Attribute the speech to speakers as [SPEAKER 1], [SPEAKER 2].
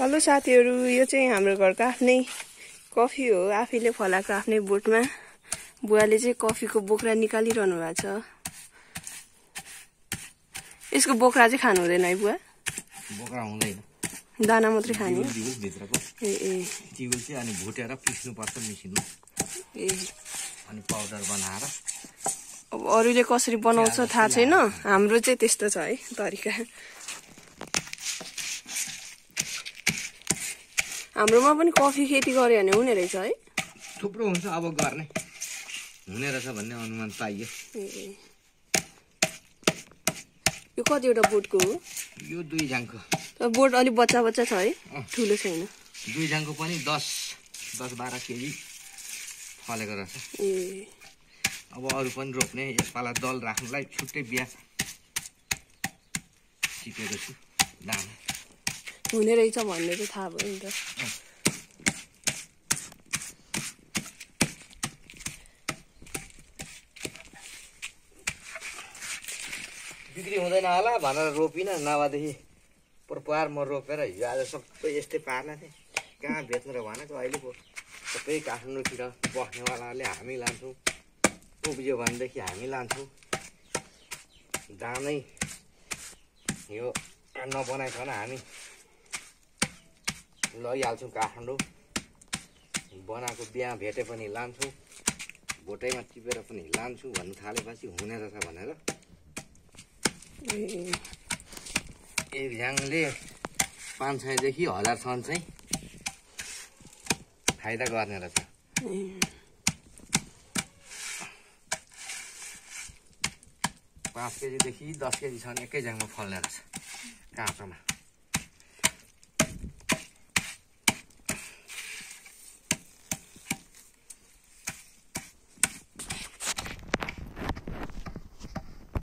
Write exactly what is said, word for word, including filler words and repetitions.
[SPEAKER 1] Hello साथीहरु, यो चाहिँ हाम्रो घरको आफ्नै कफी हो। आफैले फलाएको आफ्नै बोटमा बुवाले चाहिँ कफीको बोक्रा निकालिरहनु भएको छ। यसको बोक्रा चाहिँ खानु हुँदैन है बुवा?
[SPEAKER 2] बोक्रा हुँदैन,
[SPEAKER 1] दाना मात्रै खाने।
[SPEAKER 2] भित्रको
[SPEAKER 1] ए ए
[SPEAKER 2] चिउल चाहिँ अनि भुटेर पिस्नु पर्छ मिसिनमा।
[SPEAKER 1] ए
[SPEAKER 2] अनि पाउडर बनाएर
[SPEAKER 1] अब अरूले कसरी बनाउँछ थाहा छैन, हाम्रो चाहिँ त्यस्तो छ है तरिका। हाम्रोमा पनि कफी खेती गरे भने हुने रहेछ है।
[SPEAKER 2] थुप्रो हुन्छ, अब गर्ने हुने रहेछ भन्ने अनुमान पाइयो।
[SPEAKER 1] ए यो कतिवटा बोटको हो?
[SPEAKER 2] यो दुई झाङको
[SPEAKER 1] बोट अलिक बच्चा बच्चा छ है, ठुलो छैन।
[SPEAKER 2] दुई झाङको पनि दस दस बाह्र केजी फलेको रहेछ।
[SPEAKER 1] ए
[SPEAKER 2] अब अरू पनि रोप्ने, यसपाला दल राख्नुलाई छुट्टै बिहा टिपेको छु। दाना
[SPEAKER 1] हुने रहेछ भन्ने चाहिँ थाहा भयो नि त।
[SPEAKER 2] बिक्री हुँदैन होला भनेर रोपिन, नभएदेखि पुरपार म रोपेर हिजो आज सबै यस्तै पार्न थिएँ। कहाँ बेच्नु र भनेको, अहिले पो सबै काठमाडौँतिर बस्नेवालाले हामी लान्छौँ, उब्जियो भनेदेखि हामी लान्छौँ। दानै यो नबनाइकन हामी लगिहाल्छौँ काठमाडौँ। बनाएको बिहा भेटे पनि लान्छौँ, भोटैमा टिपेर पनि लान्छु भन्नु थालेपछि हुने रहेछ भनेर एक झ्याङले पाँच सयदेखि हजारसम्म चाहिँ फाइदा गर्ने रहेछ। पाँच केजीदेखि दस केजीसम्म एकै झ्याङमा फल्ने रहेछ काँचोमा।